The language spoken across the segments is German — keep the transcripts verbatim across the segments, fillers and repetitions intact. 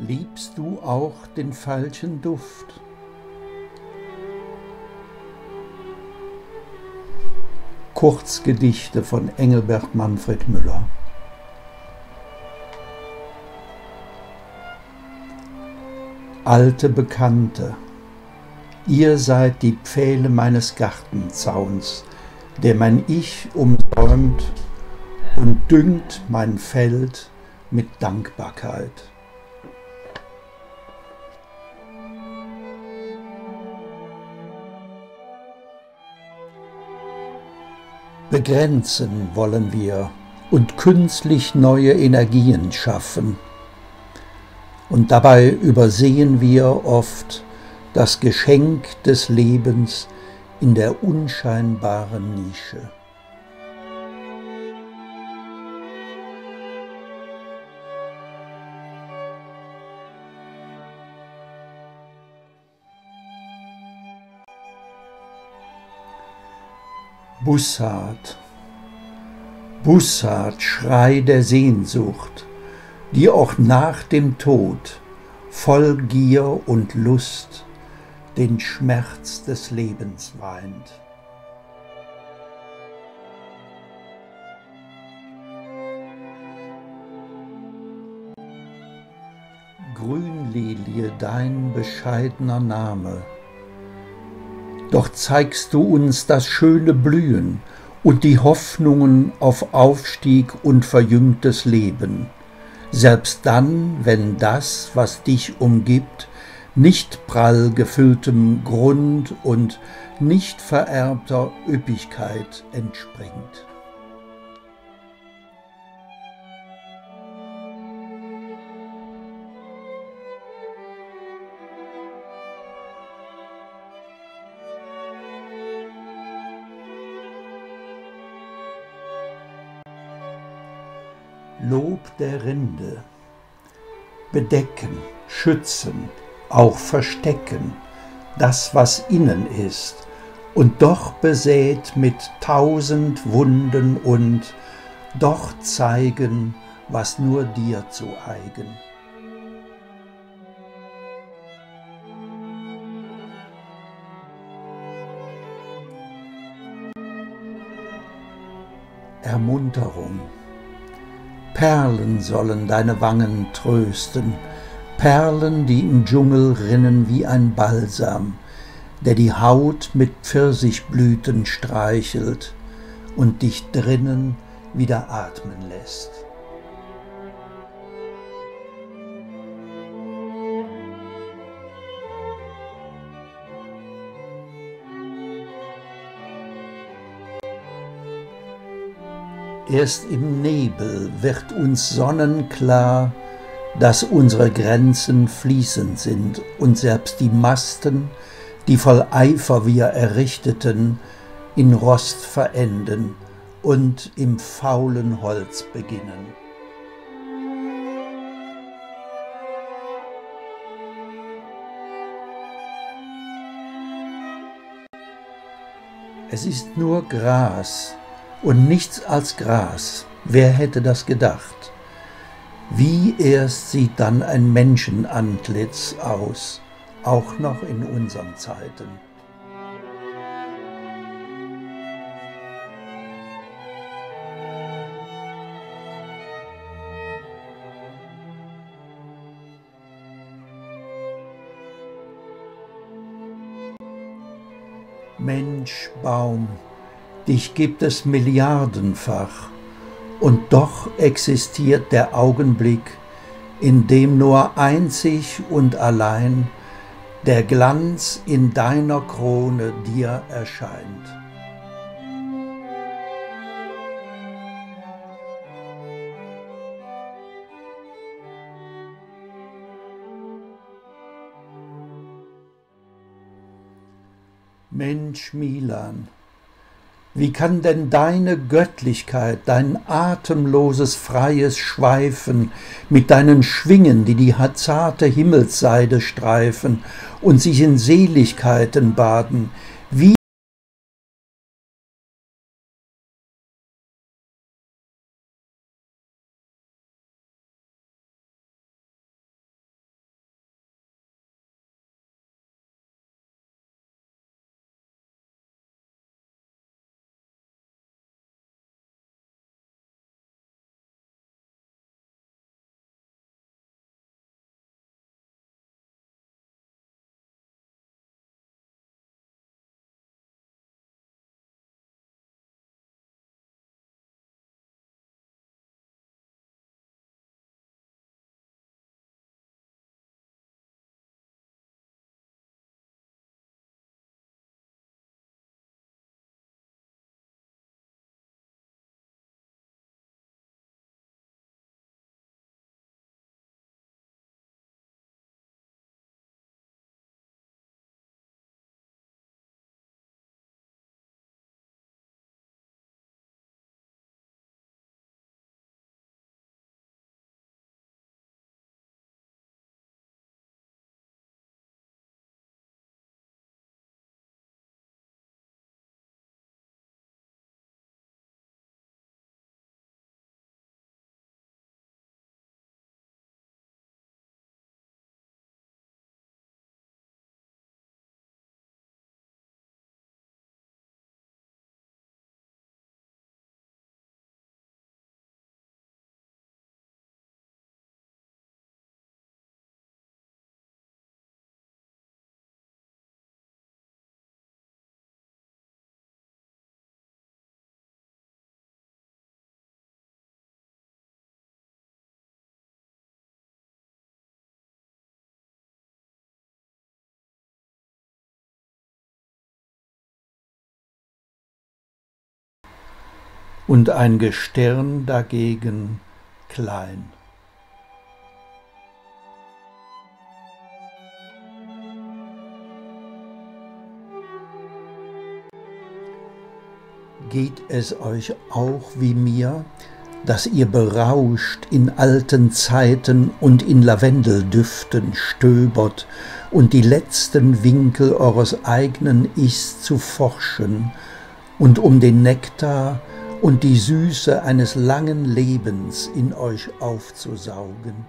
Liebst du auch den falschen Duft? Kurzgedichte von Engelbert Manfred Müller. Alte Bekannte, ihr seid die Pfähle meines Gartenzauns, der mein Ich umsäumt und düngt mein Feld mit Dankbarkeit. Begrenzen wollen wir und künstlich neue Energien schaffen. Und dabei übersehen wir oft das Geschenk des Lebens in der unscheinbaren Nische. Bussard, Bussard, Schrei der Sehnsucht, die auch nach dem Tod voll Gier und Lust den Schmerz des Lebens weint. Grünlilie, dein bescheidener Name, doch zeigst du uns das schöne Blühen und die Hoffnungen auf Aufstieg und verjüngtes Leben, selbst dann, wenn das, was dich umgibt, nicht prall gefülltem Grund und nicht vererbter Üppigkeit entspringt. Lob der Rinde, bedecken, schützen, auch verstecken, das, was innen ist, und doch besät mit tausend Wunden und doch zeigen, was nur dir zu eigen. Ermunterung. Perlen sollen deine Wangen trösten, Perlen, die im Dschungel rinnen wie ein Balsam, der die Haut mit Pfirsichblüten streichelt und dich drinnen wieder atmen lässt. Erst im Nebel wird uns sonnenklar, dass unsere Grenzen fließend sind und selbst die Masten, die voll Eifer wir errichteten, in Rost verenden und im faulen Holz beginnen. Es ist nur Gras und nichts als Gras. Wer hätte das gedacht? Wie erst sieht dann ein Menschenantlitz aus, auch noch in unseren Zeiten. Mensch, Baum, dich gibt es milliardenfach, und doch existiert der Augenblick, in dem nur einzig und allein der Glanz in deiner Krone dir erscheint. Mensch, Milan, wie kann denn deine Göttlichkeit, dein atemloses, freies Schweifen mit deinen Schwingen, die die zarte Himmelsseide streifen und sich in Seligkeiten baden, wie und ein Gestirn dagegen klein. Geht es euch auch wie mir, dass ihr berauscht in alten Zeiten und in Lavendeldüften stöbert und die letzten Winkel eures eigenen Ichs zu forschen und um den Nektar und die Süße eines langen Lebens in euch aufzusaugen?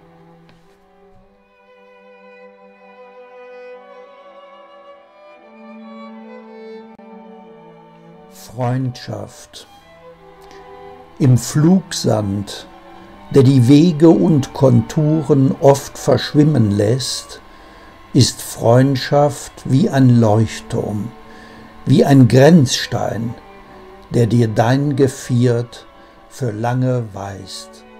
Freundschaft. Im Flugsand, der die Wege und Konturen oft verschwimmen lässt, ist Freundschaft wie ein Leuchtturm, wie ein Grenzstein, der dir dein Geviert für lange weist.